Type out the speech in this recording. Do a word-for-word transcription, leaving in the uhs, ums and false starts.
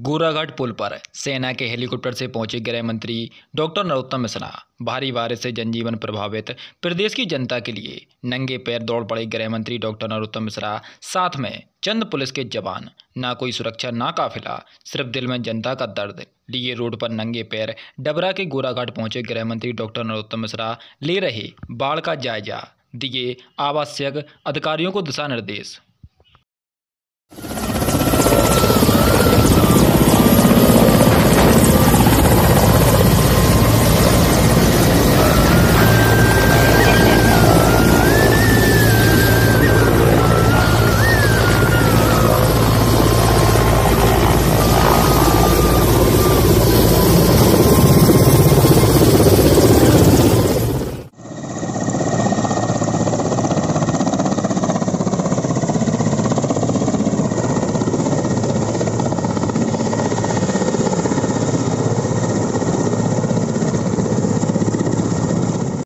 गोराघाट पुल पर सेना के हेलीकॉप्टर से पहुंचे गृह मंत्री डॉक्टर नरोत्तम मिश्रा। भारी बारिश से जनजीवन प्रभावित प्रदेश की जनता के लिए नंगे पैर दौड़ पड़े गृह मंत्री डॉक्टर नरोत्तम मिश्रा, साथ में चंद पुलिस के जवान। ना कोई सुरक्षा ना काफिला, सिर्फ दिल में जनता का दर्द लिए रोड पर नंगे पैर डबरा के गोराघाट पहुंचे गृह मंत्री डॉक्टर नरोत्तम मिश्रा ले रहे बाढ़ का जायजा, दिए आवश्यक अधिकारियों को दिशा निर्देश।